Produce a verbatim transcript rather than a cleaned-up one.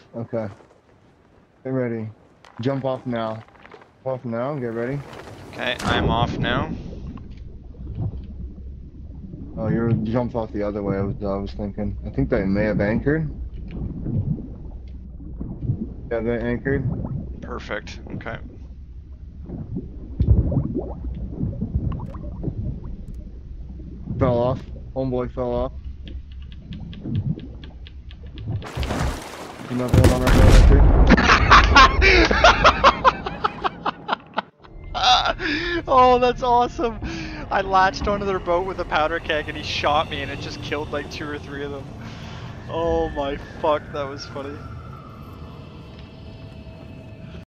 Okay. Get ready. Jump off now. Off now. Get ready. Okay, I'm off now. Oh, you jumped off the other way. I was, I was thinking. I think they may have anchored. Yeah, they anchored. Perfect. Okay. Fell off. Homeboy fell off. Another one on our boat anchored. Oh, that's awesome. I latched onto their boat with a powder keg and he shot me and it just killed like two or three of them. Oh my fuck, that was funny.